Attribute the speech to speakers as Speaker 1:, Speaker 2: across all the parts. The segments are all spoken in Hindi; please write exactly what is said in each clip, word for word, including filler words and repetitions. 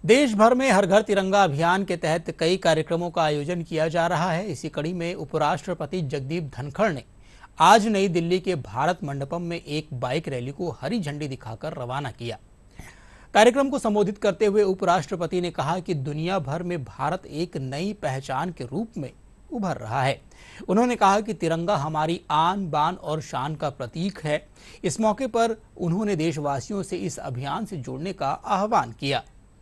Speaker 1: देश भर में हर घर तिरंगा अभियान के तहत कई कार्यक्रमों का आयोजन किया जा रहा है। इसी कड़ी में उपराष्ट्रपति जगदीप धनखड़ ने आज नई दिल्ली के भारत मंडपम में एक बाइक रैली को हरी झंडी दिखाकर रवाना किया। कार्यक्रम को संबोधित करते हुए उपराष्ट्रपति ने कहा कि दुनिया भर में भारत एक नई पहचान के रूप में उभर रहा है। उन्होंने कहा कि तिरंगा हमारी आन बान और शान का प्रतीक है। इस मौके पर उन्होंने देशवासियों से इस अभियान से जुड़ने का आह्वान किया।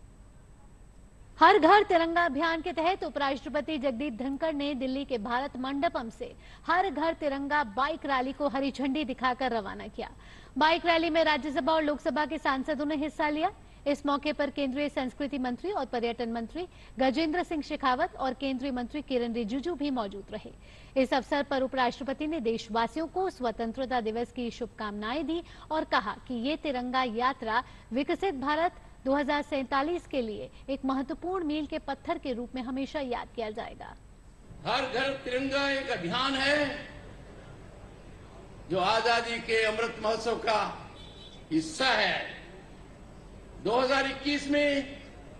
Speaker 2: हर घर तिरंगा अभियान के तहत उपराष्ट्रपति जगदीप धनखड़ ने दिल्ली के भारत मंडपम से हर घर तिरंगा बाइक रैली को हरी झंडी दिखाकर रवाना किया। बाइक रैली में राज्यसभा और लोकसभा के सांसदों ने हिस्सा लिया। इस मौके पर केंद्रीय संस्कृति मंत्री और पर्यटन मंत्री गजेंद्र सिंह शेखावत और केंद्रीय मंत्री किरण रिजिजू भी मौजूद रहे। इस अवसर पर उपराष्ट्रपति ने देशवासियों को स्वतंत्रता दिवस की शुभकामनाएं दी और कहा कि ये तिरंगा यात्रा विकसित भारत दो हज़ार सैंतालीस के लिए एक महत्वपूर्ण मील के पत्थर के रूप में हमेशा याद किया जाएगा।
Speaker 3: हर घर तिरंगा एक अभियान है जो आजादी के अमृत महोत्सव का हिस्सा है। दो हज़ार इक्कीस में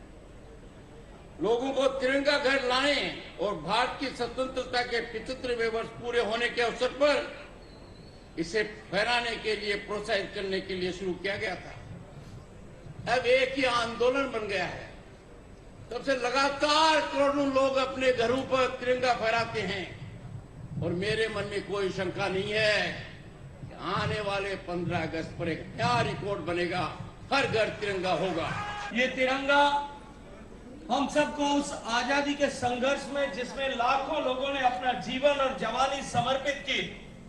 Speaker 3: लोगों को तिरंगा घर लाने और भारत की स्वतंत्रता के पचहत्तरवें वर्ष पूरे होने के अवसर पर इसे फहराने के लिए प्रोत्साहित करने के लिए शुरू किया गया था। अब एक ही आंदोलन बन गया है। तब से लगातार करोड़ों लोग अपने घरों पर तिरंगा फहराते हैं और मेरे मन में कोई शंका नहीं है कि आने वाले पंद्रह अगस्त पर एक नया रिकॉर्ड बनेगा, हर घर तिरंगा होगा।
Speaker 4: ये तिरंगा हम सबको उस आजादी के संघर्ष में, जिसमें लाखों लोगों ने अपना जीवन और जवानी समर्पित की,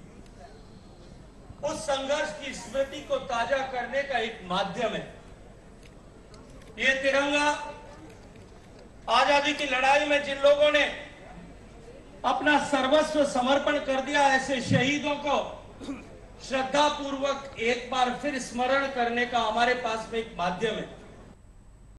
Speaker 4: उस संघर्ष की स्मृति को ताजा करने का एक माध्यम है। ये तिरंगा आजादी की लड़ाई में जिन लोगों ने अपना सर्वस्व समर्पण कर दिया, ऐसे शहीदों को श्रद्धा पूर्वक एक बार फिर स्मरण करने का हमारे पास में एक माध्यम है।